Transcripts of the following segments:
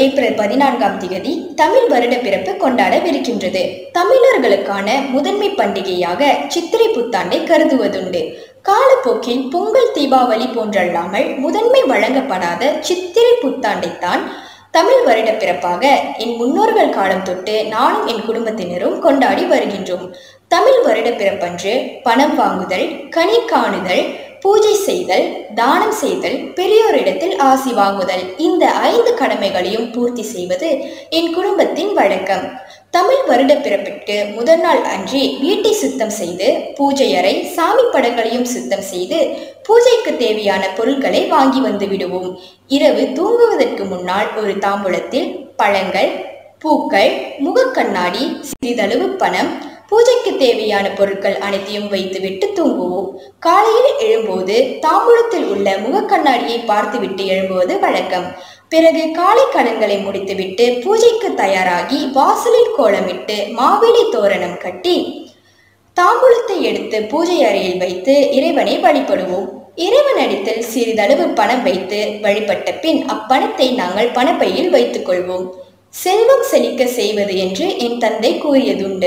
April 14ஆம் தேதி தமிழ் வருட பிறப்பு கொண்டாடவிருக்கின்றது. தமிழர்களுக்கான முதன்மை பண்டிகையாக சித்திரை புத்தாண்டை கருதுவதுண்டு. காலப்போக்கில் பொங்கல், தீபாவளி போன்றல்லாமல் முதன்மை வழங்கப்படாத சித்திரை புத்தாண்டைத்தான் தமிழ் வருட பிறப்பாக என் முன்னோர்கள் காலம் தொட்டு நானும் என் குடும்பத்தினரும் கொண்டாடி வருகின்றோம். தமிழ் வருட பிறப்பன்று பணம் வாங்குதல், கனி காணுதல், பூஜை செய்தல், தானம் செய்தல், பெரியோரிடத்தில் ஆசி வாங்குதல், இந்த 5 கடமைகளையும் பூர்த்தி செய்வது என் குடும்பத்தின் வழக்கம். தமிழ் வருட பிறப்பிற்கு முதல் நாள் அன்றி வீட்டை சுத்தம் செய்து, பூஜை அறை, சாமி படங்களையும் சுத்தம் செய்து, பூஜைக்கு தேவையான பொருட்களை வாங்கி வந்து விடுவோம். இரவு தூங்குவதற்கு முன்னால் ஒரு தாம்பூலத்தில் பழங்கள், பூக்கள், முகக்கண்ணாடி, சிறிதளவு பணம், பூஜைக்கு தேவையான பொருட்கள் அனைத்தையும் வைத்துவிட்டு தூங்குவோம். காலையில் எழும்போது தாம்பூலத்தில் உள்ள முகக்கண்ணாடியை பார்த்துவிட்டு எழும்புவது வழக்கம். பிறகு காலை கடன்களை முடித்துவிட்டு பூஜைக்கு தயாராகி வாசலில் கோலமிட்டு மாவிலை தோரணம் கட்டி தாம்பூலத்தை எடுத்து பூஜை அறையில் வைத்து இறைவனை வழிபடுவோம். இறைவனிடத்தில் சிறிதளவு பணம் வைத்து வழிபட்ட பின் அப்பணத்தை நாங்கள் பணப்பையில் வைத்துக் கொள்வோம். செல்வம் செழிக்க செய்வது என்று என் தந்தை கூறியதுண்டு.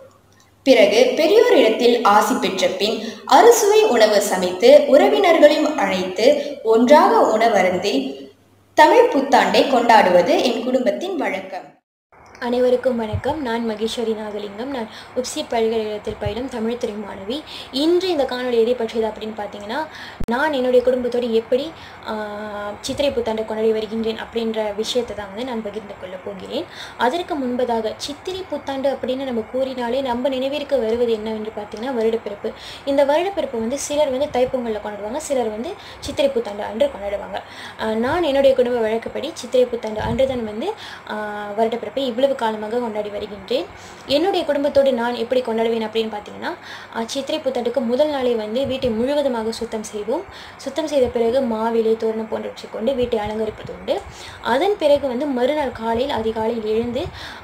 பிறகு பெரியோரிடத்தில் ஆசி பெற்ற பின் அறுசுவை உணவு சமைத்து உறவினர்களையும் அழைத்து ஒன்றாக உணவருந்தி தமிழ் புத்தாண்டை கொண்டாடுவது என் குடும்பத்தின் வழக்கம். அனைவருக்கும் வணக்கம். நான் மகேஸ்வரி நாகலிங்கம். நான் உப்சி பல்கலைக்கழகத்தில் பயிலும் தமிழ்துறை மாணவி. இன்று இந்த காணொலி எதை பற்றியது அப்படின்னு பார்த்தீங்கன்னா, நான் என்னுடைய குடும்பத்தோடு எப்படி சித்திரை புத்தாண்டை கொண்டாடி வருகின்றேன் அப்படின்ற விஷயத்தை தான் வந்து நான் பகிர்ந்து கொள்ள போகிறேன். அதற்கு முன்பதாக சித்திரை புத்தாண்டு அப்படின்னு நம்ம கூறினாலே நம்ம நினைவிற்கு வருவது என்னவென்று பார்த்தீங்கன்னா வருடப்பிறப்பு. இந்த வருடப்பிறப்பு வந்து சிலர் வந்து தைப்பொங்கலில் கொண்டாடுவாங்க, சிலர் வந்து சித்திரை புத்தாண்டு அன்று கொண்டாடுவாங்க. நான் என்னுடைய குடும்ப வழக்கப்படி சித்திரை புத்தாண்டு அன்று தான் வந்து வருடப்பிறப்பை இவ்வளவு காலமாக கொண்டாடி வருகின்றேன். என்னுடைய குடும்பத்தோடு நான் எப்படி கொண்டாடுவேன் அப்படின்னு பார்த்தீங்கன்னா, சித்திரை புத்தாண்டுக்கு முதல் நாளே வந்து வீட்டை முழுவதுமாக சுத்தம் செய்வோம். சுத்தம் செய்த பிறகு மாவிலை, தோரணம் போன்றவற்றை கொண்டு வீட்டை அலங்கரிப்பது உண்டு. அதன் பிறகு வந்து மறுநாள் காலையில் அதிகாலையில் எழுந்து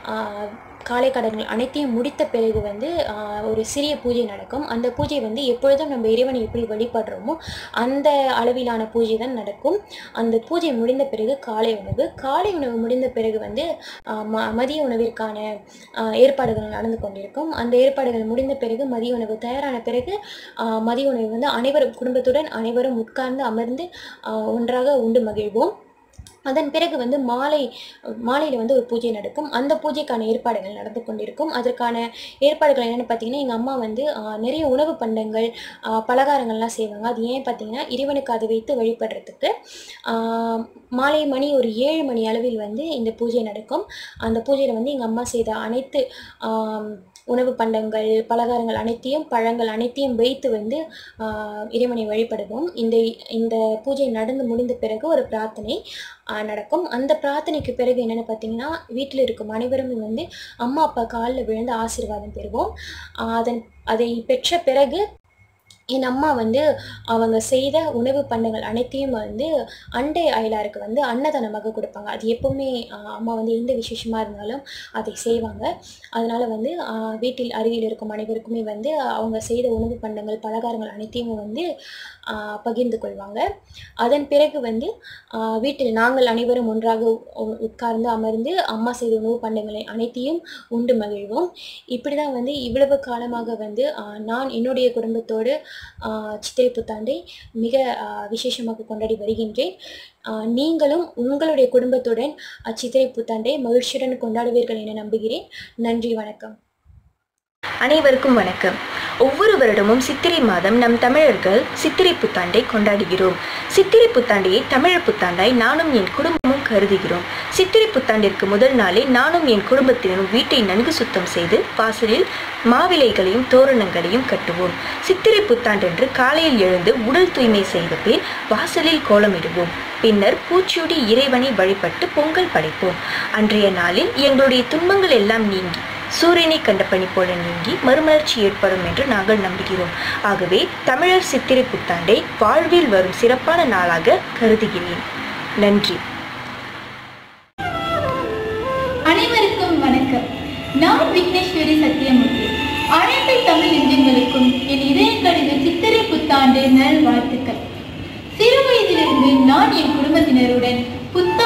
காலை கடன்கள் அனைத்தையும் முடித்த பிறகு வந்து ஒரு சிறிய பூஜை நடக்கும். அந்த பூஜை வந்து எப்பொழுதும் நம்ம இறைவனை எப்படி வழிபடுறோமோ அந்த அளவிலான பூஜை தான் நடக்கும். அந்த பூஜை முடிந்த பிறகு காலை உணவு முடிந்த பிறகு வந்து மதிய உணவிற்கான ஏற்பாடுகள் நடந்து கொண்டிருக்கும். அந்த ஏற்பாடுகள் முடிந்த பிறகு மதிய உணவு தயாரான பிறகு மதிய உணவு வந்து அனைவரும் குடும்பத்துடன் அனைவரும் உட்கார்ந்து அமர்ந்து ஒன்றாக உண்டு மகிழ்வோம். அதன் பிறகு வந்து மாலையில் வந்து ஒரு பூஜை நடக்கும். அந்த பூஜைக்கான ஏற்பாடுகள் நடந்து கொண்டிருக்கும். அதற்கான ஏற்பாடுகள் என்னென்னு பார்த்தீங்கன்னா, எங்கள் அம்மா வந்து நிறைய உணவு பண்டங்கள், பலகாரங்கள்லாம் செய்வாங்க. அது ஏன் பார்த்தீங்கன்னா, இறைவனுக்கு அதை வைத்து வழிபடுறதுக்கு. மாலை மணி ஒரு 7 மணி அளவில் வந்து இந்த பூஜை நடக்கும். அந்த பூஜையில் வந்து எங்கள் அம்மா செய்த அனைத்து உணவு பண்டங்கள், பலகாரங்கள் அனைத்தையும், பழங்கள் அனைத்தையும் வைத்து வந்து இறைவனை வழிபடுவோம். இந்த பூஜை நடந்து முடிந்த பிறகு ஒரு பிரார்த்தனை நடக்கும். அந்த பிரார்த்தனைக்கு பிறகு என்னென்னு பார்த்தீங்கன்னா, வீட்டில் இருக்கும் அனைவரும் வந்து அம்மா அப்பா காலில் விழுந்து ஆசீர்வாதம் பெறுவோம். அதை பெற்ற பிறகு என் அம்மா வந்து அவங்க செய்த உணவு பண்டங்கள் அனைத்தையும் வந்து அண்டை அயலாருக்கு வந்து அன்னதானமாக கொடுப்பாங்க. அது எப்போவுமே அம்மா வந்து எந்த விசேஷமாக இருந்தாலும் அதை செய்வாங்க. அதனால் வந்து வீட்டில் அருகில் இருக்கும் அனைவருக்குமே வந்து அவங்க செய்த உணவு பண்டங்கள், பலகாரங்கள் அனைத்தையும் வந்து பகிர்ந்து கொள்வாங்க. அதன் பிறகு வந்து வீட்டில் நாங்கள் அனைவரும் ஒன்றாக உட்கார்ந்து அமர்ந்து அம்மா செய்த உணவு பண்டங்களை அனைத்தையும் உண்டு மகிழ்வோம். இப்படி தான் வந்து இவ்வளவு காலமாக வந்து நான் என்னுடைய குடும்பத்தோடு சித்திரை புத்தாண்டை மிக விசேஷமாக கொண்டாடி வருகின்றேன். நீங்களும் உங்களுடைய குடும்பத்துடன் சித்திரை புத்தாண்டை மகிழ்ச்சியுடன் கொண்டாடுவீர்கள் என நம்புகிறேன். நன்றி, வணக்கம். அனைவருக்கும் வணக்கம். ஒவ்வொரு வருடமும் சித்திரை மாதம் நம் தமிழர்கள் சித்திரை புத்தாண்டை கொண்டாடுகிறோம். சித்திரை புத்தாண்டையை தமிழர் புத்தாண்டாய் நானும் என் குடும்பமும் கருதுகிறோம். சித்திரை புத்தாண்டிற்கு முதல் நாளே நானும் என் குடும்பத்தினரும் வீட்டை நன்கு சுத்தம் செய்து வாசலில் மாவிலைகளையும் தோரணங்களையும் கட்டுவோம். சித்திரை புத்தாண்டன்று காலையில் எழுந்து உடல் தூய்மை செய்த பின் வாசலில் கோலமிடுவோம். பின்னர் பூச்சியுடி இறைவனை வழிபட்டு பொங்கல் படைப்போம். அன்றைய நாளில் எங்களுடைய துன்பங்கள் எல்லாம் நீங்கி சூரியனை கண்ட பனி போல நீங்கி மறுமலர்ச்சி ஏற்படும் என்று நாங்கள் நம்புகிறோம். ஆகவே தமிழர் சித்திரை புத்தாண்டை வாழ்வில் வரும் சிறப்பான நாளாக கருதுகிறேன். நன்றி. அனைவருக்கும் வணக்கம். நான் விக்னேஸ்வரி சத்தியமூர்த்தி. அனைத்து தமிழ் நெஞ்சங்களுக்கும் என் இதயங்களின் சித்திரை புத்தாண்டு நல் வாழ்த்துக்கள். சிறு வயதிலிருந்து நான் என் குடும்பத்தினருடன் புத்தாண்டு சிறப்பு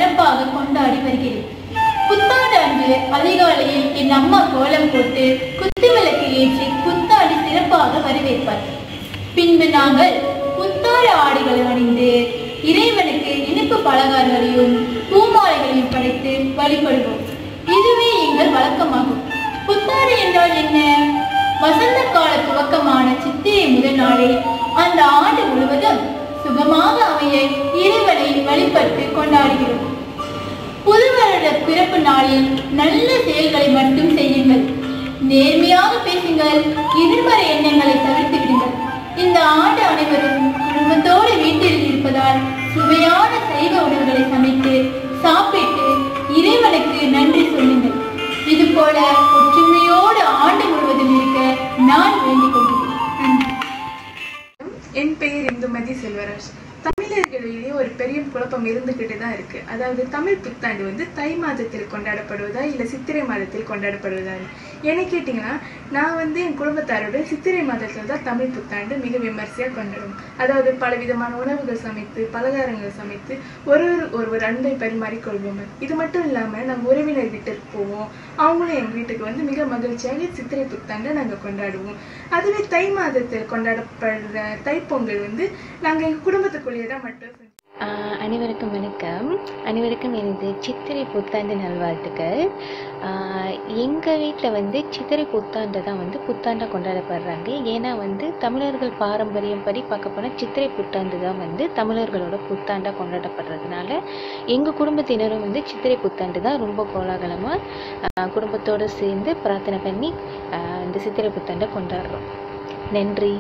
சிறப்பாக கொண்டாடி வருகிறேன். புத்தாண்டு அன்று அதிகாலையில் என் அம்மா கோலம் போட்டு குத்துவிளக்கு ஏற்றி புத்தாண்டு சிறப்பாக வரவேற்பார். பின்பு நாங்கள் புத்தாண்டு ஆடைகளை அணிந்து இறைவனுக்கு இனிப்பு பலகாரங்களையும் பூமாலைகளையும் படைத்து வழிபடுவோம். இதுவே எங்கள் வழக்கமாகும். புத்தாண்டு என்றால் என்ன? வசந்த கால துவக்கமான சித்திரை முதல் நாளே அந்த ஆண்டு முழுவதும் சுகமாக அமைய இறைவனை வழிபட்டு கொண்டாடுகிறோம். புது வருட பிறப்பு நாளில் நல்ல செயல்களை மட்டும் செய்யுங்கள், நேர்மையாக பேசுங்கள், எதிர்மறை எண்ணங்களை தவிர்த்து விடுங்கள். இந்த ஆண்டு அனைவரும் குடும்பத்தோடு வீட்டில் இருப்பதால் சுவையான சைவ உணவுகளை சமைத்து சாப்பிட்டு இறைவனுக்கு நன்றி சொல்லுங்கள். இது போல ஒற்றுமையோடு ஆண்டு முழுவதும் இருக்க நான் வேண்டிக் கொள்கிறேன். என் பெயர் இந்துமதி செல்வராஜ். தமிழர்களிடையே ஒரு பெரிய குழப்பம் இருந்துகிட்டு தான் இருக்கு. அதாவது தமிழ் புத்தாண்டு வந்து தை மாதத்தில் கொண்டாடப்படுவதா இல்லை சித்திரை மாதத்தில் கொண்டாடப்படுவதா? என்ன கேட்டிங்கன்னா, நான் வந்து என் குடும்பத்தாரோட சித்திரை மாதத்தில் தான் தமிழ் புத்தாண்டு மிக விமர்சையாக கொண்டாடுவோம். அதாவது பலவிதமான உணவுகள் சமைத்து பலகாரங்கள் சமைத்து ஒருவர் அன்பை பரிமாறிக்கொள்வோம். இது மட்டும் இல்லாமல் நாங்கள் உறவினர் வீட்டுக்கு போவோம், அவங்களும் எங்கள் வீட்டுக்கு வந்து மிக மகிழ்ச்சியாக சித்திரை புத்தாண்டை நாங்கள் கொண்டாடுவோம். அதுவே தை மாதத்தில் கொண்டாடப்படுற தைப்பொங்கல் வந்து நாங்கள் எங்கள் குடும்பத்துக்குள்ளேயே தான் மட்டும். அனைவருக்கும் வணக்கம். அனைவருக்கும் எனது சித்திரை புத்தாண்டு நல்வாழ்த்துக்கள். எங்கள் வீட்டில் வந்து சித்திரை புத்தாண்டை தான் வந்து புத்தாண்டாக கொண்டாடப்படுறாங்க. ஏன்னா வந்து தமிழர்கள் பாரம்பரியம் படி பார்க்க போனால் சித்திரை புத்தாண்டு தான் வந்து தமிழர்களோட புத்தாண்டாக கொண்டாடப்படுறதுனால எங்கள் குடும்பத்தினரும் வந்து சித்திரை புத்தாண்டு தான் ரொம்ப கோலாகலமாக குடும்பத்தோடு சேர்ந்து பிரார்த்தனை பண்ணி இந்த சித்திரை புத்தாண்டை கொண்டாடுறோம். நன்றி.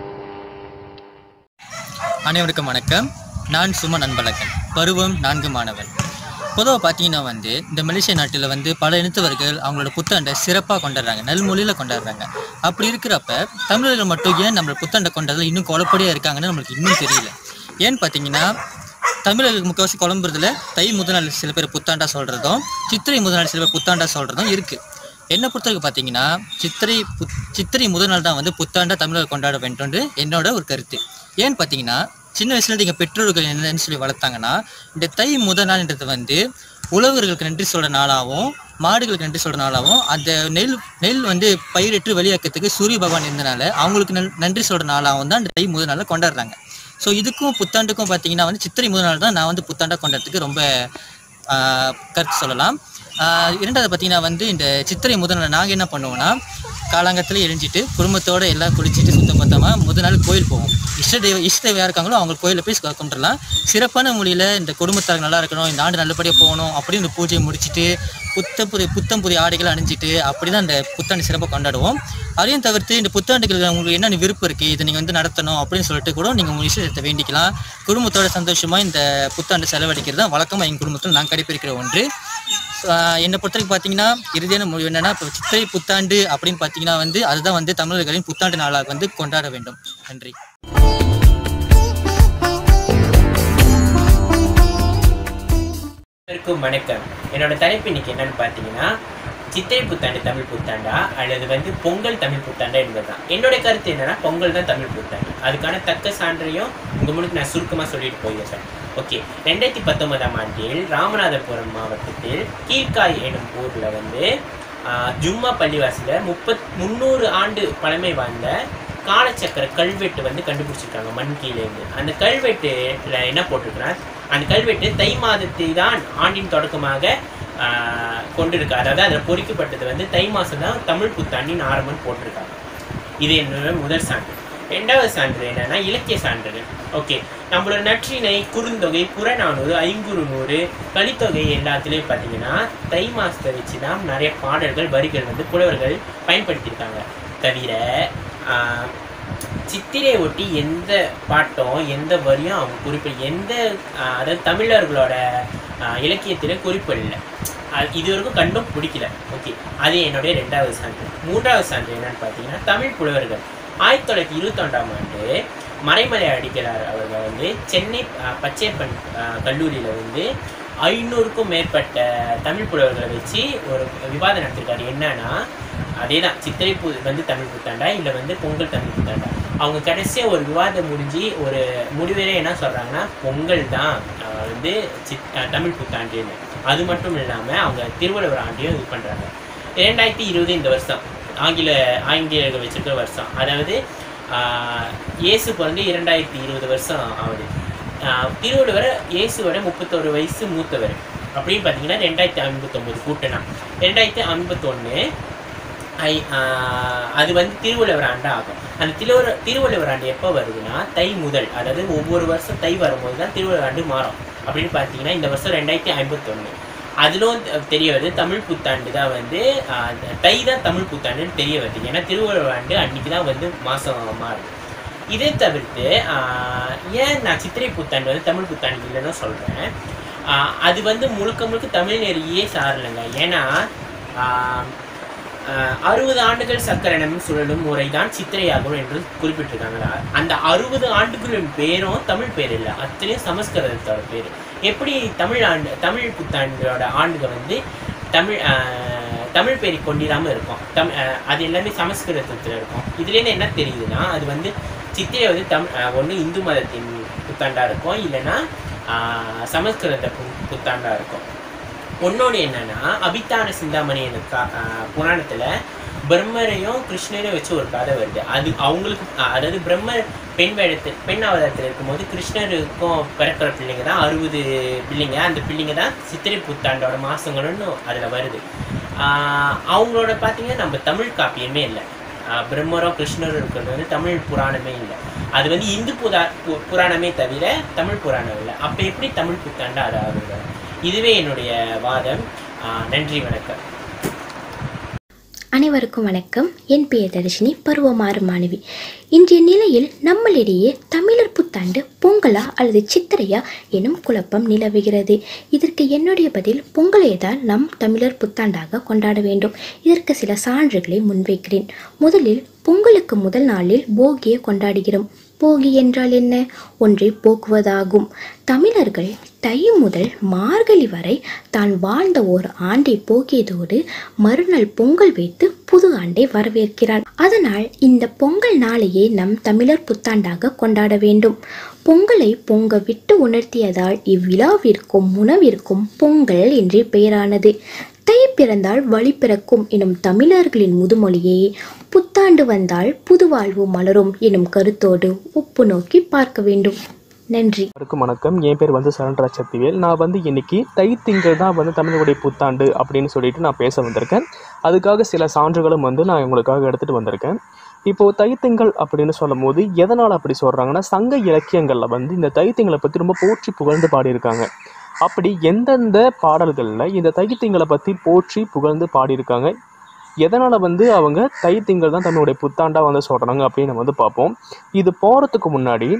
அனைவருக்கும் வணக்கம். நான் சுமன் அன்பழகன், பருவம் 4 மாணவன். பொதுவாக பார்த்தீங்கன்னா வந்து இந்த மலேசிய நாட்டில் வந்து பல இனத்தவர்கள் அவங்களோட புத்தாண்டை சிறப்பாக கொண்டாடுறாங்க, நல்மொழியில் கொண்டாடுறாங்க. அப்படி இருக்கிறப்ப தமிழர்கள் மட்டும் ஏன் நம்மளோட புத்தாண்டை கொண்டாடுறதுல இன்னும் குழப்படியாக இருக்காங்கன்னு நம்மளுக்கு இன்னும் தெரியல. ஏன்னு பார்த்தீங்கன்னா, தமிழர்களுக்கு முக்கால்வாசி குழம்புறதுல தை முதல் நாள் சில பேர் புத்தாண்டா சொல்கிறதும் சித்திரை முதல் நாள் சில பேர் புத்தாண்டா சொல்கிறதும் இருக்குது. என்னை பொறுத்தவரைக்கும் பார்த்தீங்கன்னா சித்திரை முதல் நாள் தான் வந்து புத்தாண்டா தமிழர்கள் கொண்டாட வேண்டும்னு என்னோட ஒரு கருத்து. ஏன்னு பார்த்தீங்கன்னா, சின்ன வயசுல எங்கள் பெற்றோர்கள் என்னன்னு சொல்லி வளர்த்தாங்கன்னா, இந்த தை முதல் நாள்ன்றது வந்து உழவர்களுக்கு நன்றி சொல்கிற நாளாகவும் மாடுகளுக்கு நன்றி சொல்கிற நாளாகவும் அந்த நெல் வந்து பயிரிட்டு வெளியாக்கிறதுக்கு சூரிய பகவான் இருந்தனால அவங்களுக்கு நன்றி சொல்கிற நாளாகவும் தான் இந்த தை முதல் நாளில் கொண்டாடுறாங்க. ஸோ இதுக்கும் புத்தாண்டுக்கும் பார்த்தீங்கன்னா வந்து சித்திரை முதல் நாள் தான் நான் வந்து புத்தாண்டாக கொண்டாடுறதுக்கு ரொம்ப கருத்து சொல்லலாம். இரண்டாவது பார்த்தீங்கன்னா வந்து இந்த சித்திரை முதல் நாள் நாங்கள் என்ன பண்ணுவோம்னா, காலாங்கத்தில் எரிஞ்சிட்டு குடும்பத்தோடு எல்லாம் குளிச்சுட்டு சுத்தபத்தமாக முதல் நாள் கோயில் போவோம். இஷ்ட தெய்வம் இருக்காங்களோ அவங்க கோயிலில் போய் கும்பிட்டுலாம் சிறப்பான மொழியில் இந்த குடும்பத்தார் நல்லா இருக்கணும், இந்த ஆண்டு நல்லபடியாக போகணும் அப்படின்னு இந்த பூஜையை முடிச்சுட்டு புத்தம் புதிய ஆடைகளை அணிஞ்சிட்டு அப்படி தான் இந்த புத்தாண்டு சிறப்பாக கொண்டாடுவோம். அதையும் தவிர்த்து இந்த புத்தாண்டுகள் உங்களுக்கு என்னென்ன விருப்பம் இருக்குது, இதை நீங்கள் வந்து நடத்தணும் அப்படின்னு சொல்லிட்டு கூட நீங்கள் உங்கள் இஷ்டத்தை வேண்டிக்கலாம். குடும்பத்தோட சந்தோஷமாக இந்த புத்தாண்டு செலவழிக்கிறது தான் வழக்கமாக எங்கள் குடும்பத்தில் நான் கடைப்பிடிக்கிற ஒன்று. என்னை பொறுத்தவரைக்கும் பார்த்தீங்கன்னா, இறுதியான முடிவு என்னென்னா, இப்போ சித்திரை புத்தாண்டு அப்படின்னு பார்த்தீங்கன்னா வந்து அதுதான் வந்து தமிழர்களின் புத்தாண்டு நாளாக வந்து கொண்டாட வேண்டும். நன்றி. வணக்கம். என்னோட தலைப்பு இன்னைக்கு என்னன்னு பார்த்தீங்கன்னா, சித்திரை புத்தாண்டு தமிழ் புத்தாண்டா அல்லது வந்து பொங்கல் தமிழ் புத்தாண்டா என்பதுதான். என்னோட கருத்து என்னன்னா, பொங்கல் தான் தமிழ் புத்தாண்டு. அதுக்கான தக்க சான்றையும் உங்கள் முன்னுக்கு நான் சுருக்கமாக சொல்லிட்டு போயிருக்கேன். ஓகே, 2019ஆம் ஆண்டில் ராமநாதபுரம் மாவட்டத்தில் கீழ்காய் எனும் ஊரில் வந்து ஜும்மா பள்ளிவாசியில் 300 ஆண்டு பழமை வாய்ந்த காலச்சக்கர கல்வெட்டு வந்து கண்டுபிடிச்சிருக்காங்க மண் கீழேருந்து. அந்த கல்வெட்டுல என்ன போட்டிருக்குன்னா, அந்த கல்வெட்டு தை மாதத்தை தான் ஆண்டின் தொடக்கமாக கொண்டிருக்கு. அதாவது அதில் பொறிக்கப்பட்டது வந்து தை மாதம் தான் தமிழ் புத்தாண்டின் ஆரம்பம் போட்டிருக்காங்க. இது என்னோட முதல் சான்று. ரெண்டாவது சான்று என்னன்னா, இலக்கிய சான்றுகள். ஓகே, நம்மளோட நற்றிணை, குறுந்தொகை, புறநானூறு, ஐங்குறுநூறு, கலித்தொகை எல்லாத்துலேயும் பார்த்தீங்கன்னா தை மாதத்தை வச்சு தான் நிறைய பாடல்கள் வரிகள் வந்து புலவர்கள் பயன்படுத்தியிருக்காங்க. தவிர சித்திரை ஒட்டி எந்த பாட்டும் எந்த வரியும் அவங்க குறிப்பிட அதாவது தமிழர்களோட இலக்கியத்தில் குறிப்பிடல. இது வரைக்கும் கண்டும் பிடிக்கல. ஓகே, அது என்னுடைய ரெண்டாவது சான்று. மூன்றாவது சான்று என்னன்னு பார்த்தீங்கன்னா, தமிழ் புலவர்கள் 1921ஆம் ஆண்டு மறைமலை அடிகளார் அவர்கள் வந்து சென்னை பச்சையப்பன் கல்லூரியில் வந்து 500க்கும் மேற்பட்ட தமிழ் புலவர்களை வச்சு ஒரு விவாதம் நடத்திருக்காரு. என்னன்னா, அதே தான் சித்திரை வந்து தமிழ் புத்தாண்டா இல்லை வந்து பொங்கல் தமிழ் புத்தாண்டா. அவங்க கடைசியாக ஒரு விவாதம் முடிஞ்சு ஒரு முடிவேறே என்ன சொல்கிறாங்கன்னா பொங்கல் தான் வந்து தமிழ் புத்தாண்டுன்னு. அது மட்டும் இல்லாமல் அவங்க திருவள்ளுவர் ஆண்டையும் இது பண்ணுறாங்க. 2020 இந்த வருஷம் ஆங்கிலேயர்கள் வச்சுருக்கிற வருஷம். அதாவது இயேசு பிறந்து 2020 வருஷம் ஆகுது. திருவள்ளுவர் இயேசுவோட 31 வயசு மூத்தவர். அப்படின்னு பார்த்தீங்கன்னா 2059 கூட்டினா 2051 அது வந்து திருவள்ளுவர் ஆண்டு ஆகும். அந்த திருவள்ளுவர் ஆண்டு எப்போ வருதுன்னா தை முதல், அதாவது ஒவ்வொரு வருஷம் தை வரும்போது தான் திருவள்ளுவர் ஆண்டு மாறும். அப்படின்னு பார்த்தீங்கன்னா இந்த வருஷம் 2051. அதிலும் தெரிய வருது தமிழ் புத்தாண்டு தான் வந்து தை தான் தமிழ் புத்தாண்டுன்னு தெரிய வருது. ஏன்னா திருவள்ளுவர் ஆண்டு அன்றைக்கி தான் வந்து மாதம் மாறுது. இதை தவிர்த்து ஏன் நான் சித்திரை புத்தாண்டு வந்து தமிழ் புத்தாண்டு இல்லைன்னு சொல்கிறேன், அது வந்து முழுக்க தமிழ் நெறியே சாரலைங்க. ஏன்னா 60 ஆண்டுகள் சக்கரனம் சுழலும் முறைதான் சித்திரையாகும் என்று குறிப்பிட்டிருக்காங்களா. அந்த 60 ஆண்டுகளின் பேரும் தமிழ் பேர் இல்லை, அத்தனையும் சமஸ்கிருதத்தோட பேர். எப்படி தமிழ் புத்தாண்டோட ஆண்டுகள் வந்து தமிழ் பேரை கொண்டிடாமல் இருக்கும், அது எல்லாமே சமஸ்கிருதத்தில் இருக்கும். இதுலேருந்து என்ன தெரியுதுன்னா அது வந்து சித்திரை வந்து ஒன்று இந்து மதத்தின் புத்தாண்டாக இருக்கும், இல்லைன்னா சமஸ்கிருத புத்தாண்டாக இருக்கும். ஒன்னொன்று என்னன்னா அபித்தான சிந்தாமணி புராணத்தில் பிரம்மரையும் கிருஷ்ணரையும் வச்சு ஒரு கதை வருது. அது அவங்களுக்கு அதாவது பிரம்மர் பெண் அவதாரத்தில் இருக்கும்போது கிருஷ்ணருக்கும் பிறக்கிற பிள்ளைங்க தான் 60 பிள்ளைங்க. அந்த பிள்ளைங்க தான் சித்திரை புத்தாண்டோட மாதங்கள்னு அதில் வருது. அவங்களோட பார்த்தீங்கன்னா நம்ம தமிழ் காப்பியமே இல்லை. பிரம்மரும் கிருஷ்ணரும் இருக்கிறது வந்து தமிழ் புராணமே இல்லை. அது வந்து இந்து புராணமே தவிர தமிழ் புராணம் இல்லை. அப்போ எப்படி தமிழ் புத்தாண்டு அது ஆகுது? இதுவே என்னுடைய வாதம். நன்றி, வணக்கம். அனைவருக்கும் வணக்கம். என் பெயர் தர்ஷினி, பருவமாறு மாணவி. இன்றைய நிலையில் நம்மளிடையே தமிழர் புத்தாண்டு பொங்கலா அல்லது சித்திரையா எனும் குழப்பம் நிலவுகிறது. இதற்கு என்னுடைய பதில், பொங்கலை தான் நம் தமிழர் புத்தாண்டாக கொண்டாட வேண்டும். இதற்கு சில சான்றுகளை முன்வைக்கிறேன். முதலில் பொங்கலுக்கு முதல் நாளில் போகியை கொண்டாடுகிறோம். போகி என்றால் என்ன? ஒன்றை போக்குவதாகும். தமிழர்கள் தை முதல் மார்கழி வரை தான் வாழ்ந்த ஓர் ஆண்டை போக்கியதோடு மறுநாள் பொங்கல் வைத்து புது ஆண்டை வரவேற்கிறார். அதனால் இந்த பொங்கல் நாளையே நம் தமிழர் புத்தாண்டாக கொண்டாட வேண்டும். பொங்கலை பொங்க விட்டு உணர்த்தியதால் இவ்விழாவிற்கும் உணவிற்கும் பொங்கல் என்றே பெயரானது. தை பிறந்தால் வழி பிறக்கும் எனும் தமிழர்களின் முதுமொழியை புத்தாண்டு வந்தால் புதுவாழ்வு மலரும் எனும் கருத்தோடு ஒப்பு நோக்கி பார்க்க வேண்டும். நன்றி. வணக்கம். என் பேர் வந்து சரண்ராஜ் சக்திவேல். நான் வந்து இன்னைக்கு தை திங்கள் தான் வந்து தமிழர்களுடைய புத்தாண்டு அப்படின்னு சொல்லிட்டு நான் பேச வந்திருக்கேன். அதுக்காக சில சான்றுகளும் வந்து நான் உங்களுக்காக எடுத்துகிட்டு வந்திருக்கேன். இப்போது தைத்திங்கள் அப்படின்னு சொல்லும் போது எதனால் அப்படி சொல்கிறாங்கன்னா, சங்க இலக்கியங்களில் வந்து இந்த தைத்திங்களை பற்றி ரொம்ப போற்றி புகழ்ந்து பாடியிருக்காங்க. அப்படி எந்தெந்த பாடல்களில் இந்த தைத்திங்களை பற்றி போற்றி புகழ்ந்து பாடியிருக்காங்க, எதனால் வந்து அவங்க தைத்திங்கள் தான் தன்னுடைய புத்தாண்டாக வந்து சொல்கிறாங்க அப்படின்னு நம்ம வந்து பார்ப்போம். இது போகிறதுக்கு முன்னாடி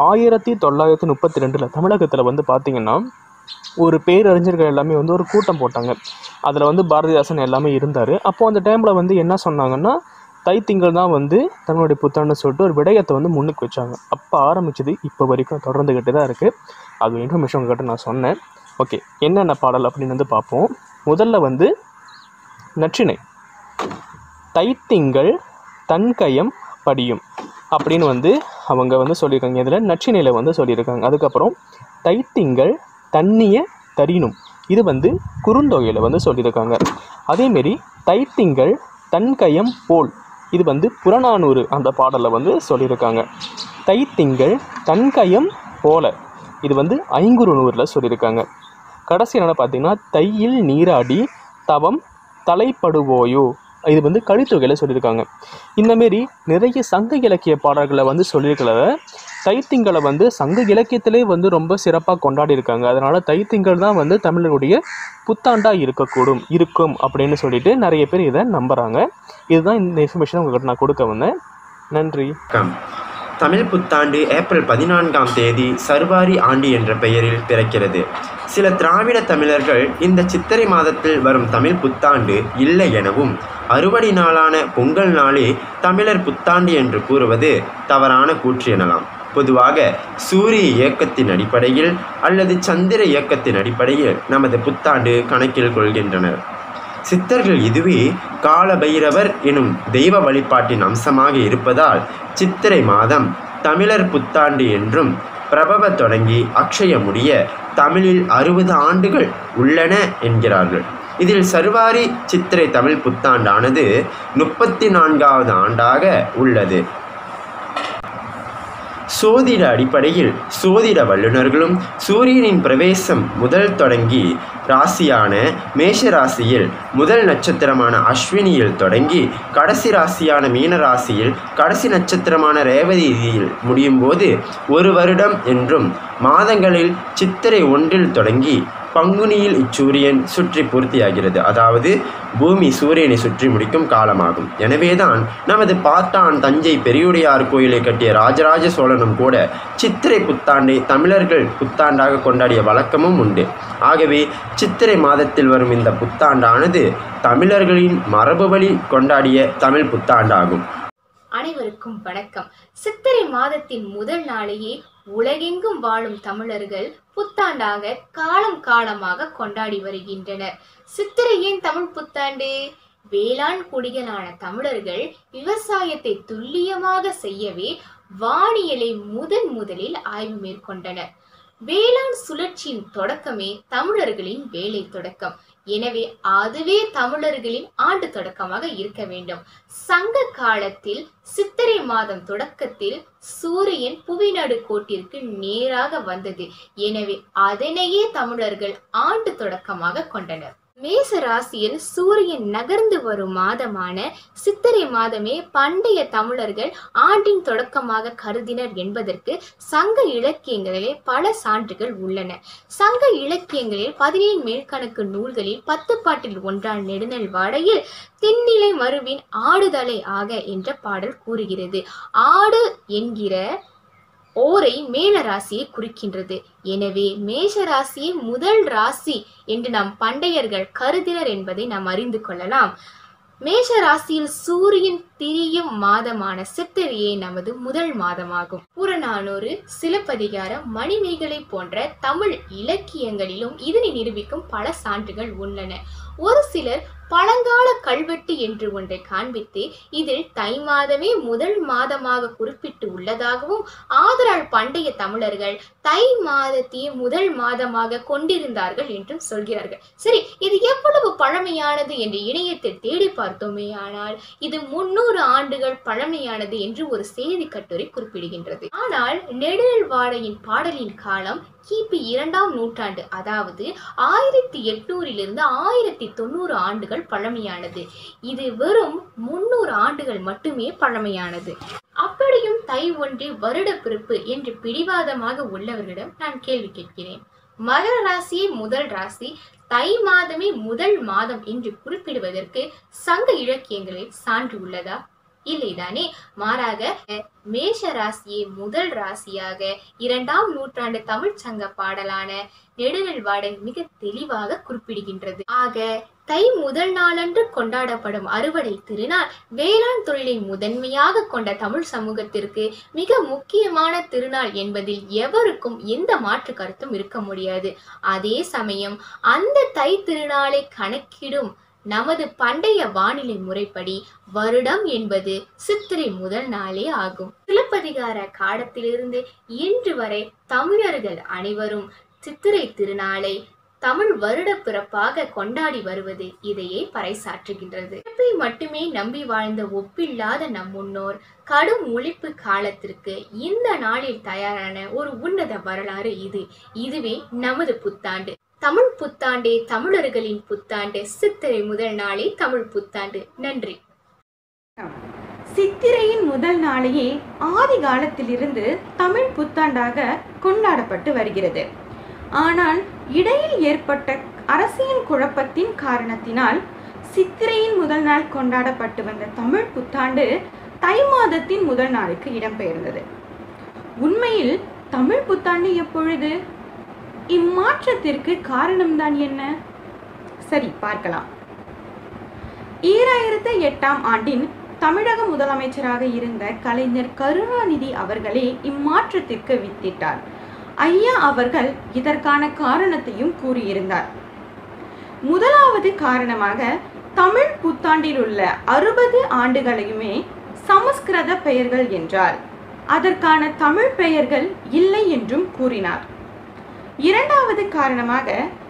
1932 தமிழகத்தில் வந்து பார்த்திங்கன்னா ஒரு பேரறிஞர்கள் எல்லாமே வந்து ஒரு கூட்டம் போட்டாங்க. அதில் வந்து பாரதிதாசன் எல்லாமே இருந்தார். அப்போது அந்த டைமில் வந்து என்ன சொன்னாங்கன்னா, தைத்திங்கள் தான் வந்து தன்னுடைய புத்தாண்டு சொல்லிட்டு ஒரு விடயத்தை வந்து முன்னுக்கு வச்சாங்க. அப்போ ஆரம்பிச்சது இப்போ வரைக்கும் தொடர்ந்துக்கிட்டு தான் இருக்குது. அது இன்ஃபர்மேஷன் உங்கள்கிட்ட நான் சொன்னேன். ஓகே, என்னென்ன பாடல் அப்படின்னு வந்து பார்ப்போம். முதல்ல வந்து நற்றிணை, தைத்திங்கள் தன்கயம் படியும் அப்படின்னு வந்து அவங்க வந்து சொல்லியிருக்காங்க. இதில் நற்றிணையில் வந்து சொல்லியிருக்காங்க. அதுக்கப்புறம் தைத்திங்கள் தண்ணிய தரினும், இது வந்து குறுந்தொகையில் வந்து சொல்லியிருக்காங்க. அதேமாரி தைத்திங்கள் தன்கயம் போல், இது வந்து புறநானூறு அந்த பாடலில் வந்து சொல்லியிருக்காங்க. தைத்திங்கள் தன்கயம் போல, இது வந்து ஐங்குறுநூறில் சொல்லியிருக்காங்க. கடைசி என்னென்ன பார்த்தீங்கன்னா, தையில் நீராடி தவம் தலைப்படுவோயோ, இது வந்து கலித்தொகையில் சொல்லியிருக்காங்க. இந்தமாரி நிறைய சங்க இலக்கிய பாடல்களை வந்து சொல்லியிருக்கிறத தைத்திங்களை வந்து சங்க இலக்கியத்திலே வந்து ரொம்ப சிறப்பாக கொண்டாடி இருக்காங்க. அதனால் தைத்திங்கள் தான் வந்து தமிழருடைய புத்தாண்டாக இருக்கும் அப்படின்னு சொல்லிட்டு நிறைய பேர் இதை நம்புகிறாங்க. இதுதான் இந்த இன்ஃபர்மேஷன் உங்கள்கிட்ட நான் கொடுக்க வந்தேன். நன்றி. தமிழ் புத்தாண்டு ஏப்ரல் 14ஆம் தேதி சர்வாரி ஆண்டு என்ற பெயரில் பிறக்கிறது. சில திராவிட தமிழர்கள் இந்த சித்திரை மாதத்தில் வரும் தமிழ் புத்தாண்டு இல்லை எனவும், அறுவடை நாளான பொங்கல் நாளே தமிழர் புத்தாண்டு என்று கூறுவது தவறான கூற்று எனலாம். பொதுவாக சூரிய இயக்கத்தின் அடிப்படையில் அல்லது சந்திர இயக்கத்தின் அடிப்படையில் நமது புத்தாண்டு கணக்கில் கொள்கின்றனர். சித்தர்கள் இதுவே காலபைரவர் எனும் தெய்வ வழிபாட்டின் அம்சமாக இருப்பதால் சித்திரை மாதம் தமிழர் புத்தாண்டு என்றும், பிரபவ தொடங்கி அக்ஷய முடிய தமிழில் 60 ஆண்டுகள் உள்ளன என்கிறார்கள். இதில் சர்வாரி சித்திரை தமிழ் புத்தாண்டானது 34வது ஆண்டாக உள்ளது. சோதிட அடிப்படையில் சோதிட வல்லுநர்களும் சூரியனின் பிரவேசம் முதல் தொடங்கி ராசியான மேஷ ராசியில் முதல் நட்சத்திரமான அஸ்வினியில் தொடங்கி கடைசி ராசியான மீன ராசியில் கடைசி நட்சத்திரமான ரேவதியில் முடியும் போது 1 வருடம் என்றும், மாதங்களில் சித்திரை 1 தொடங்கி பங்குனியில் இச்சூரியன் சுற்றி பூர்த்தியாகிறது. அதாவது பூமி சூரியனை சுற்றி முடிக்கும் காலமாகும். எனவேதான் நமது பாட்டான் தஞ்சை பெரியுடையார் கோயிலை கட்டிய ராஜராஜ சோழனும் கூட சித்திரை புத்தாண்டை தமிழர்கள் புத்தாண்டாக கொண்டாடிய வழக்கமும் உண்டு. ஆகவே சித்திரை மாதத்தில் வரும் இந்த புத்தாண்டானது தமிழர்களின் மரபு வழி கொண்டாடிய தமிழ் புத்தாண்டாகும். அனைவருக்கும் வணக்கம். சித்திரை மாதத்தின் முதல் நாளையே உலகெங்கும் வாழும் தமிழர்கள் புத்தாண்டாக காலம் காலமாக கொண்டாடி வருகின்றனர். சித்திரை ஏன் தமிழ் புத்தாண்டு? வேளாண் குடிகளான தமிழர்கள் விவசாயத்தை துல்லியமாக செய்யவே வானியலை முதலில் ஆய்வு மேற்கொண்டனர். வேளாண் சுழற்சியின் தொடக்கமே தமிழர்களின் வேலை தொடக்கம். எனவே அதுவே தமிழர்களின் ஆண்டு தொடக்கமாக இருக்க வேண்டும். சங்க காலத்தில் சித்திரை மாதம் தொடக்கத்தில் சூரியன் புவிநடு கோட்டிற்கு நேராக வந்தது. எனவே அதனையே தமிழர்கள் ஆண்டு தொடக்கமாக கொண்டனர். மேச ராசியில் சூரியன் நகர்ந்து வரும் மாதமான சித்திரை மாதமே பண்டைய தமிழர்கள் ஆண்டின் தொடக்கமாக கருதினர் என்பதற்கு சங்க இலக்கியங்களிலே பல சான்றுகள் உள்ளன. சங்க இலக்கியங்களில் 17 மேற்கணக்கு நூல்களில் 10 பாட்டில் ஒன்றான நெடுநல்வாடையில் திண்ணிலை மருவின் ஆடுதலை ஆக என்ற பாடல் கூறுகிறது. ஆடு என்கிற ஓரை மேல ராசியை குறிக்கின்றது. எனவே மேஷ ராசியை முதல் ராசி என்று நாம் பண்டையர்கள் கருதினர் என்பதை நாம் அறிந்து கொள்ளலாம். மேஷ ராசியில் சூரியன் திரியும் மாதமான சித்திரையே நமது முதல் மாதமாகும். புறநானூறு, சிலப்பதிகாரம், மணிமேகலை போன்ற தமிழ் இலக்கியங்களிலும் இதனை நிரூபிக்கும் பல சான்றுகள் உள்ளன. ஒரு சிலர் பழங்கால கல்வெட்டு என்று ஒன்றை காண்பித்து இதில் தை மாதமே முதல் மாதமாக குறிப்பிட்டு உள்ளதாகவும், ஆதலால் பண்டைய தமிழர்கள் தை மாதத்தையே முதல் மாதமாக கொண்டிருந்தார்கள் என்றும் சொல்கிறார்கள். சரி, இது எவ்வளவு பழமையானது என்று இணையத்தில் தேடி பார்த்தோமே ஆனால் இது 300 ஆண்டுகள் பழமையானது என்று ஒரு செய்தி கட்டுரை குறிப்பிடுகின்றது. ஆனால் நெடுநல்வாடையின் பாடலின் காலம் கிபி 2ஆம் நூற்றாண்டு, அதாவது 1800 1090 ஆண்டுகள் பழமையானது. இது வெறும் 300 ஆண்டுகள் மட்டுமே பழமையானது. அப்படியும் தை ஒன்றே வருட பிறப்பு என்று பிடிவாதமாக உள்ளவர்களிடம் நான் கேள்வி கேட்கிறேன். மகர ராசியை முதல் ராசி, தை மாதமே முதல் மாதம் என்று குறிப்பிடுவதற்கு சங்க இலக்கியங்களில் சான்று உள்ளதா? இல்லைதானே. மாறாக மேஷ ராசியை முதல் ராசியாக 2ஆம் நூற்றாண்டு தமிழ் சங்க பாடலான நெடுநல்வாடை மிக தெளிவாக குறிப்பிடுகின்றது. ஆக தை முதல் நாளன்று கொண்டாடப்படும் அறுவடை திருநாள் வேளாண் தொழிலை முதன்மையாக கொண்ட தமிழ் சமூகத்திற்கு மிக முக்கியமான திருநாள் என்பதில் எவருக்கும் எந்த மாற்று கருத்தும் இருக்க முடியாது. அதே சமயம் அந்த தை திருநாளை கணக்கிடும் நமது பண்டைய வானிலை முறைப்படி வருடம் என்பது சித்திரை முதல் நாளே ஆகும். சிலப்பதிகார காலத்திலிருந்து இன்று வரை தமிழர்கள் அனைவரும் சித்திரை திருநாளை தமிழ் வருட பிறப்பாக கொண்டாடி வருவது இதையே பறைசாற்றுகின்றது. பிறப்பை மட்டுமே நம்பி வாழ்ந்த ஒப்பில்லாத நம் முன்னோர் கடும் உழைப்பு காலத்திற்கு இந்த நாளில் தயாரான ஒரு உன்னத வரலாறு இதுவே நமது புத்தாண்டு. தமிழ் புத்தாண்டே தமிழர்களின் புத்தாண்டு. சித்திரை முதல் நாளே தமிழ் புத்தாண்டு. நன்றி. சித்திரையின் முதல் நாளையே ஆதி காலத்திலிருந்து தமிழ் புத்தாண்டாக கொண்டாடப்பட்டு வருகிறது. ஆனால் இடையில் ஏற்பட்ட அரசியல் குழப்பத்தின் காரணத்தினால் சித்திரையின் முதல் நாள் கொண்டாடப்பட்டு வந்த தமிழ் புத்தாண்டு தை மாதத்தின் முதல் நாளுக்கு இடம்பெயர்ந்தது. உண்மையில் தமிழ் புத்தாண்டு எப்பொழுது? இம்மாற்றத்திற்கு காரணம்தான் என்ன? சரி, பார்க்கலாம். 2008ஆம் ஆண்டின் தமிழக முதலமைச்சராக இருந்த கலைஞர் கருணாநிதி அவர்களே இம்மாற்றத்திற்கு வித்திட்டார். ஐயா அவர்கள் இதற்கான காரணத்தையும் கூறியிருந்தார். முதலாவது காரணமாக தமிழ் புத்தாண்டில் உள்ள 60 ஆண்டுகளையுமே சமஸ்கிருத பெயர்கள் என்றார். அதற்கான தமிழ் பெயர்கள் இல்லை என்றும் கூறினார். இரண்டாவது காரணமாக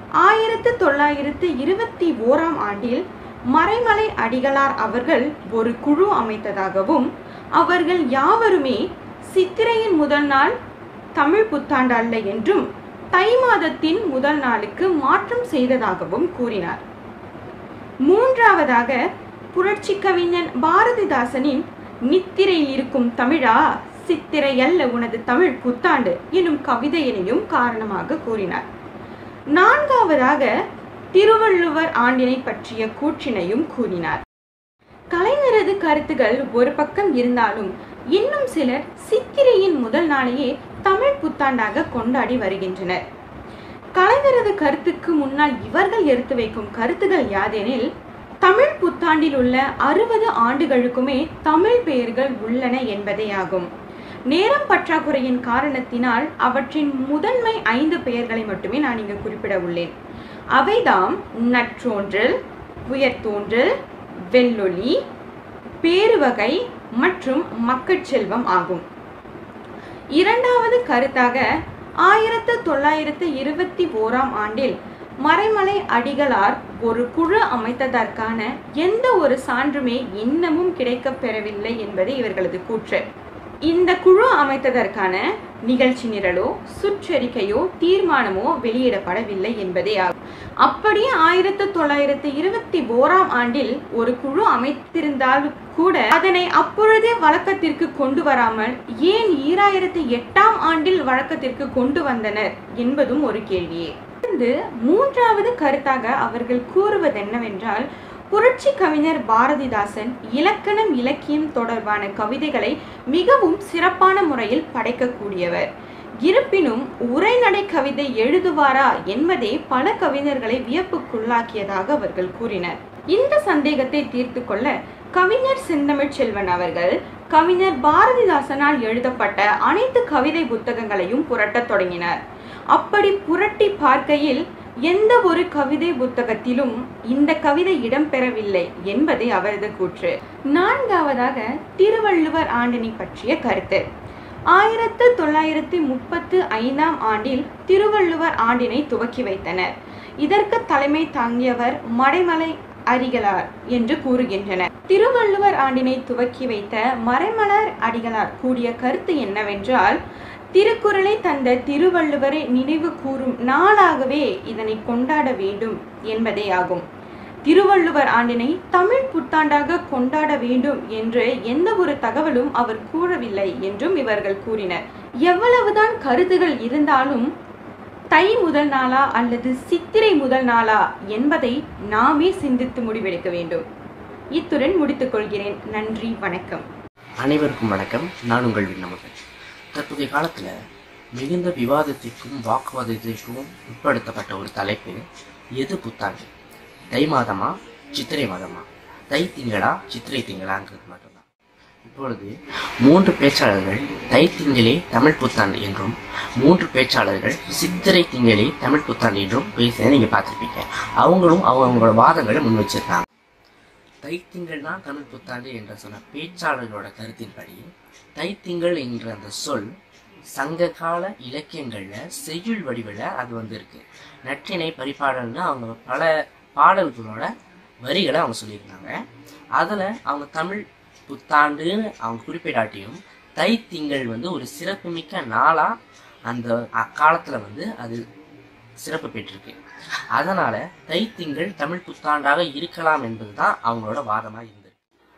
1921 ஆண்டில் மறைமலை அடிகளார் அவர்கள் ஒரு குழு அமைத்ததாகவும் அவர்கள் யாவருமே சித்திரையின் முதல் நாள் தமிழ் புத்தாண்டு அல்ல என்றும் தை மாதத்தின் முதல் நாளுக்கு மாற்றம் செய்ததாகவும் கூறினார். மூன்றாவதாக புரட்சி கவிஞன் பாரதிதாசனின் நித்திரையில் இருக்கும் தமிழா சித்திரை அல்ல உனது தமிழ் புத்தாண்டு எனும் கவிதையினையும் காரணமாக கூறினார். நான்காவதாக திருவள்ளுவர் ஆண்டினை பற்றிய கூற்றினையும் கூறினார். கலைஞரது கருத்துகள் ஒரு பக்கம் இருந்தாலும் இன்னும் சிலர் சித்திரையின் முதல் நாளையே தமிழ் புத்தாண்டாக கொண்டாடி வருகின்றனர். கலைஞரது கருத்துக்கு முன்னால் இவர்கள் எடுத்து வைக்கும் கருத்துகள் யாதெனில், தமிழ் புத்தாண்டில் உள்ள 60 ஆண்டுகளுக்குமே தமிழ் பெயர்கள் உள்ளன என்பதே ஆகும். நேரம் பற்றாக்குறையின் காரணத்தினால் அவற்றின் முதன்மை 5 பெயர்களை மட்டுமே நான் இங்கு குறிப்பிட உள்ளேன். அவைதாம் நற்றோன்றல், உயர்தோன்றல், வெள்ளொளி, பேருவகை மற்றும் மக்கட்செல்வம் ஆகும். இரண்டாவது கருத்தாக 1921 ஆண்டில் மறைமலை அடிகளார் ஒரு குழு அமைத்ததற்கான எந்த ஒரு சான்றுமே இன்னமும் கிடைக்கப் பெறவில்லை என்பது இவர்களது கூற்று. இந்த குழு அமைத்ததற்கான நிகழ்ச்சி நிரலோ சுற்றறிக்கையோ தீர்மானமோ வெளியிடப்படவில்லை என்பதே ஆகும். அப்படியே 1921 ஆண்டில் ஒரு குழு அமைத்திருந்தாலும் கூட அதனை அப்பொழுதே வழக்கத்திற்கு கொண்டு வராமல் ஏன் 2008 ஆண்டில் வழக்கத்திற்கு கொண்டு வந்தனர் என்பதும் ஒரு கேள்வியே. மூன்றாவது கருத்தாக அவர்கள் கூறுவது என்னவென்றால், புரட்சி கவிஞர் பாரதிதாசன் இலக்கணம் இலக்கியம் தொடர்பான கவிதைகளை மிகவும் சிறப்பான முறையில் படைக்கக்கூடியவர். இருப்பினும் உரைநடை கவிதை எழுதுவாரா என்பதே பல கவிஞர்களை வியப்புக்குள்ளாக்கியதாக அவர்கள் கூறினர். இந்த சந்தேகத்தை தீர்த்து கொள்ள கவிஞர் செந்தமிழ் செல்வன் அவர்கள் கவிஞர் பாரதிதாசனால் எழுதப்பட்ட அனைத்து கவிதை புத்தகங்களையும் புரட்டத் தொடங்கினார். அப்படி புரட்டி பார்க்கையில் எந்த ஒரு கவிதை புத்தகத்திலும் இந்த கவிதை இடம்பெறவில்லை என்பதே அவரது கூற்று. நான்காவதாக திருவள்ளுவர் ஆண்டினை பற்றிய கருத்து. 1935 ஆண்டில் திருவள்ளுவர் ஆண்டினை துவக்கி வைத்தனர். இதற்கு தலைமை தாங்கியவர் மறைமலை அடிகளார் என்று கூறுகின்றனர். திருவள்ளுவர் ஆண்டினை துவக்கி வைத்த மறைமலர் அடிகளார் கூறிய கருத்து என்னவென்றால், திருக்குறளை தந்த திருவள்ளுவரை நினைவு கூறும் நாளாகவே இதனை கொண்டாட வேண்டும் என்பதே ஆகும். திருவள்ளுவர் ஆண்டினை தமிழ் புத்தாண்டாக கொண்டாட வேண்டும் என்று எந்த ஒரு தகவலும் அவர் கூறவில்லை என்றும் இவர்கள் கூறினர். எவ்வளவுதான் கருத்துகள் இருந்தாலும் தை முதல் நாளா அல்லது சித்திரை முதல் நாளா என்பதை நாமே சிந்தித்து முடிவெடுக்க வேண்டும். இத்துடன் முடித்துக் கொள்கிறேன். நன்றி, வணக்கம். அனைவருக்கும் வணக்கம். நான் உங்கள் விண்ணமகன். தற்போதைய காலத்தில் மிகுந்த விவாதத்திற்கும் வாக்குவாதத்திற்கும் உட்படுத்தப்பட்ட ஒரு தலைப்பு, எது புத்தாண்டு, தை மாதமா சித்திரை மாதமா, தை திங்களா சித்திரை திங்களாங்கிறது மட்டும்தான். இப்பொழுது 3 பேச்சாளர்கள் தை திங்களே தமிழ் புத்தாண்டு என்றும் 3 பேச்சாளர்கள் சித்திரை திங்களே தமிழ் புத்தாண்டு என்றும் பேச நீங்க பார்த்துருப்பீங்க. அவங்களும் அவங்களோட வாதங்களை முன் வச்சிருக்காங்க. தைத்திங்கள் தான் தமிழ் புத்தாண்டு என்ற சொன்ன பேச்சாளர்களோட கருத்தின்படி தைத்திங்கள் என்ற அந்த சொல் சங்க கால இலக்கியங்கள்ல செய்யுள் வடிவில் அது இருக்கு. நற்றிணை பரிபாடல்னு அவங்க பல பாடல்களோட வரிகளை அவங்க சொல்லியிருக்காங்க. அதில் அவங்க தமிழ் புத்தாண்டுன்னு அவங்க குறிப்பிடாட்டியும் தைத்திங்கள் ஒரு சிறப்புமிக்க நாளாக அந்த அக்காலத்தில் அது சிறப்பு பெற்றிருக்கு. அதனால தைத்திங்கள் தமிழ் புத்தாண்டாக இருக்கலாம் என்பது தான் அவங்களோட வாதமாக இருந்தது.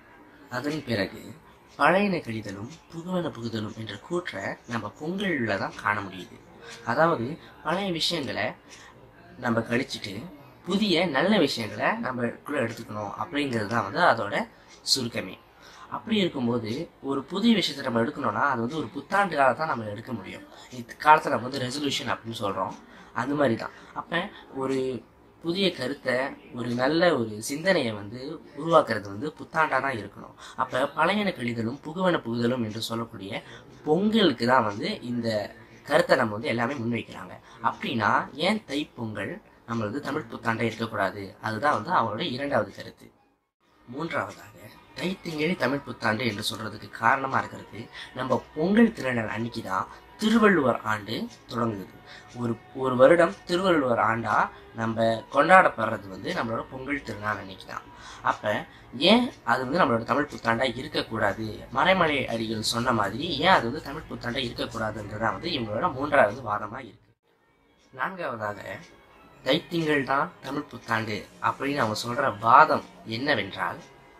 அதன் பிறகு பழையன கழிதலும் புகுவன புகுதலும் என்ற கூற்றை நம்ம பொங்கலில் தான் காண முடியுது. அதாவது பழைய விஷயங்களை நம்ம கழிச்சுட்டு புதிய நல்ல விஷயங்களை நம்மக்குள்ள எடுத்துக்கணும் அப்படிங்கிறது தான் அதோட சுருக்கமே. அப்படி இருக்கும்போது ஒரு புதிய விஷயத்தை நம்ம எடுக்கணும்னா அது ஒரு புத்தாண்டுகால தான் நம்ம எடுக்க முடியும். இக்காலத்தில் நம்ம ரெசல்யூஷன் அப்படின்னு சொல்கிறோம். அது மாதிரி தான். அப்போ ஒரு புதிய கருத்தை ஒரு நல்ல ஒரு சிந்தனையை உருவாக்குறது புத்தாண்டாக தான் இருக்கணும். அப்போ பழையன கழிதலும் புகுவன புகுதலும் என்று சொல்லக்கூடிய பொங்கலுக்கு தான் இந்த கருத்தை நம்ம எல்லாமே முன்வைக்கிறாங்க. அப்படின்னா ஏன் தைப்பொங்கல் நம்மளது தமிழ் புத்தாண்டே இருக்கக்கூடாது. அதுதான் வந்து அவங்களோட இரண்டாவது கருத்து. மூன்றாவதாக தைத்திங்களி தமிழ் புத்தாண்டு என்று சொல்றதுக்கு காரணமா இருக்கிறது, நம்ம பொங்கல் திருநாள் அன்னைக்கு தான் திருவள்ளுவர் ஆண்டு தொடங்குது. ஒரு வருடம் திருவள்ளுவர் ஆண்டா நம்ம கொண்டாடப்படுறது வந்து நம்மளோட பொங்கல் திருநாள் அன்னைக்கு தான். அப்ப ஏன் அது வந்து நம்மளோட தமிழ் புத்தாண்டா இருக்கக்கூடாது, மறைமலை அடிகள் சொன்ன மாதிரி ஏன் அது வந்து தமிழ் புத்தாண்டா இருக்கக்கூடாதுன்றதான் வந்து இவங்களோட மூன்றாவது வாதமா இருக்கு. நான்காவதாக தைத்திங்கள் தான் தமிழ் புத்தாண்டு அப்படின்னு அவங்க சொல்ற வாதம் என்னவென்றால்,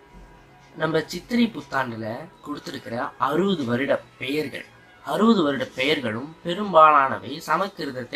நம்ம சித்திரை புத்தாண்டுல கொடுத்திருக்கிற 60 வருட பெயர்கள், 60 வருட பெயர்களும் பெரும்பாலானவை சமஸ்கிருதத்தை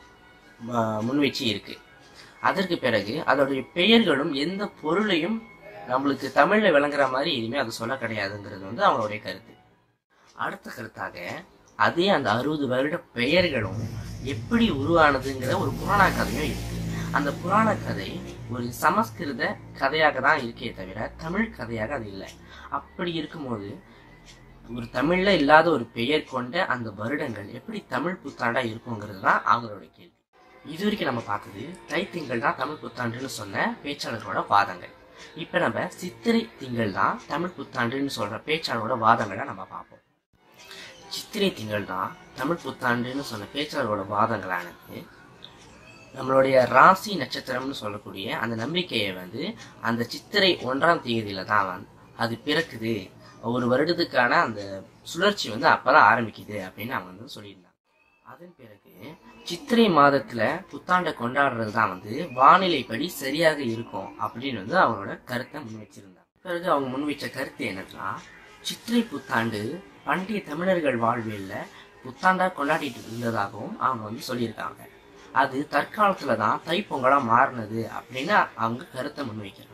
முன்வச்சு இருக்கு. அதற்கு பிறகு அதோடைய பெயர்களும் எந்த பொருளையும் நம்மளுக்கு தமிழ்ல விளங்குற மாதிரி எதுவுமே அது சொல்ல கிடையாதுங்கிறது வந்து அவங்களுடைய கருத்து. அடுத்த கருத்தாக அதே அந்த 60 வருட பெயர்களும் எப்படி உருவானதுங்கிற ஒரு புராண கதையும் இருக்கு. அந்த புராண கதை ஒரு சமஸ்கிருத கதையாக தான் இருக்கே தவிர தமிழ் கதையாக அது இல்லை. அப்படி இருக்கும்போது ஒரு தமிழ்ல இல்லாத ஒரு பெயர் கொண்ட அந்த வருடங்கள் எப்படி தமிழ் புத்தாண்டா இருக்குங்கிறது தான் அவங்களோட கேள்வி. இது வரைக்கும் நம்ம பார்த்தது தைத்திங்கள் தான் தமிழ் புத்தாண்டுன்னு சொன்ன பேச்சாளர்களோட வாதங்கள். இப்ப நம்ம சித்திரை திங்கள் தான் தமிழ் புத்தாண்டுன்னு சொல்ற பேச்சாளரோட வாதங்களை நம்ம பார்ப்போம். சித்திரை திங்கள் தான் தமிழ் புத்தாண்டுன்னு சொன்ன பேச்சாளரோட வாதங்களானது நம்மளுடைய ராசி நட்சத்திரம்னு சொல்லக்கூடிய அந்த நம்பிக்கையை வந்து அந்த சித்திரை 1ஆம் தேதியில தான் அது பிறக்குது, ஒரு வருடத்துக்கான அந்த சுழற்சி வந்து அப்பதான் ஆரம்பிக்குது அப்படின்னு அவங்க வந்து சொல்லியிருந்தாங்க. அதன் பிறகு சித்திரை மாதத்துல புத்தாண்டை கொண்டாடுறது தான் வந்து வானிலைப்படி சரியாக இருக்கும் அப்படின்னு வந்து அவங்களோட கருத்தை முன்வச்சிருந்தாங்க. பிறகு அவங்க முன்வைச்ச கருத்து என்னன்னா, சித்திரை புத்தாண்டு பண்டைய தமிழர்கள் வாழ்வியல்ல புத்தாண்டா கொண்டாடிட்டு இருந்ததாகவும் அவங்க வந்து சொல்லியிருக்காங்க. அது தற்காலத்துல தான் தைப்பொங்கலா மாறினது அப்படின்னு அவங்க கருத்தை முன்வைக்கிறாங்க.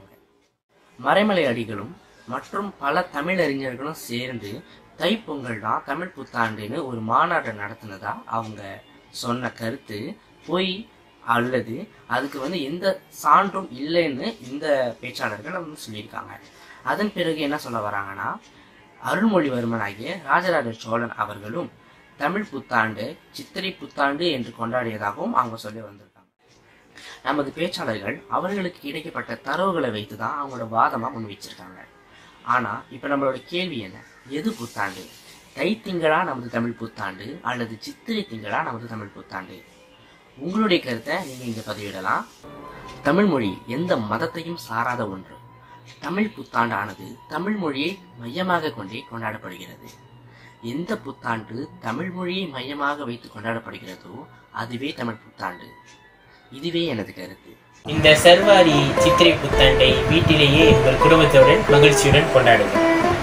மறைமலை அடிகளும் மற்றும் பல தமிழறிஞர்களும் சேர்ந்து தைப்பொங்கல் தான் தமிழ் புத்தாண்டுன்னு ஒரு மாநாட்டை நடத்தினதா அவங்க சொன்ன கருத்து பொய் அல்லது அதுக்கு வந்து எந்த சான்றும் இல்லைன்னு இந்த பேச்சாளர்கள் வந்து சொல்லியிருக்காங்க. அதன் பிறகு என்ன சொல்ல வராங்கன்னா, அருள்மொழிவர்மன் ஆகிய ராஜராஜ சோழன் அவர்களும் தமிழ் புத்தாண்டு சித்திரை புத்தாண்டு என்று கொண்டாடியதாகவும் அவங்க சொல்லி வந்திருக்காங்க. நமது பேச்சாளர்கள் அவர்களுக்கு கிடைக்கப்பட்ட தரவுகளை வைத்துதான் அவங்களோட வாதமா முன் வச்சிருக்காங்க. ஆனா இப்ப நம்மளோட கேள்வி என்ன, எது புத்தாண்டு? தைத்திங்களா நமது தமிழ் புத்தாண்டு அல்லது சித்திரை திங்களா நமது தமிழ் புத்தாண்டு? உங்களுடைய கருத்தை நீங்க இங்க பதிவிடலாம். தமிழ் மொழி எந்த மதத்தையும் சாராத ஒன்று. தமிழ் புத்தாண்டானது தமிழ் மொழியை மையமாக கொண்டே கொண்டாடப்படுகிறது. எந்த புத்தாண்டு தமிழ் மொழியை மையமாக வைத்து கொண்டாடப்படுகிறதோ அதுவே தமிழ் புத்தாண்டு. இதுவே எனது கருத்து. இந்த சர்வாரி சித்திரை புத்தாண்டை வீட்டிலேயே உங்கள் குடும்பத்துடன் மகிழ்ச்சியுடன் கொண்டாடுங்கள்.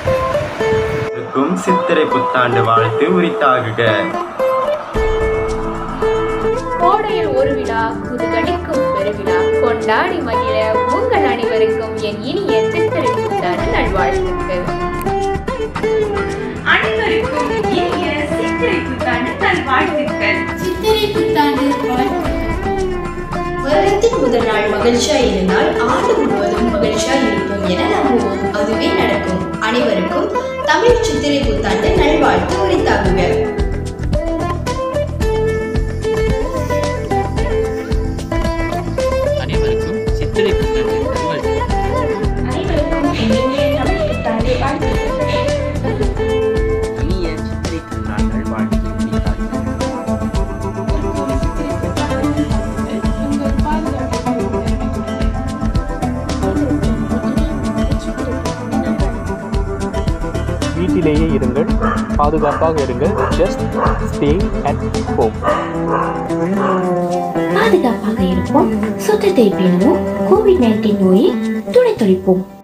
சித்திரை புத்தாண்டு வாழ்த்து உரித்தாகுக. கோடையில் ஒரு விழா, குதுகலிக்கும் பெருவிழா கொண்டாடி மகிழ உங்கள் அனைவருக்கும் என் இனிய சித்திரை புத்தாண்டு நல்வாழ்த்துக்கள். அனைவருக்கும் இனிய சித்திரை புத்தாண்டு நல்வாழ்த்துக்கள். சித்திரை புத்தாண்டு வாழ்த்துக்கள். வருடத்தின் முதல் நாள் மகிழ்ச்சியா இருந்தால் ஆண்டு முழுவதும் மகிழ்ச்சியா இருப்போம் என நம்புவோம். அதுவே நடக்கும். அனைவருக்கும் தமிழ் சித்திரை புத்தாண்டு நல்வாழ்த்து உரித்தாகுக. அனைவருக்கும் சித்திரை புத்தாண்டு நல்வாழ்த்து. அனைவருக்கும் இனிய தமிழ் புத்தாண்டு வாழ்த்துக்கள். இனிய சித்திரை திருநாள் நல்வாழ்த்து. வீட்டிலேயே இருங்கள், பாதுகாப்பாக இருங்கள். Just stay at home. பாதுகாப்பாக இருப்போம், சுத்தத்தை பேணுவோம், கோவிட்-19 நோயை துடைத்தொழிப்போம்.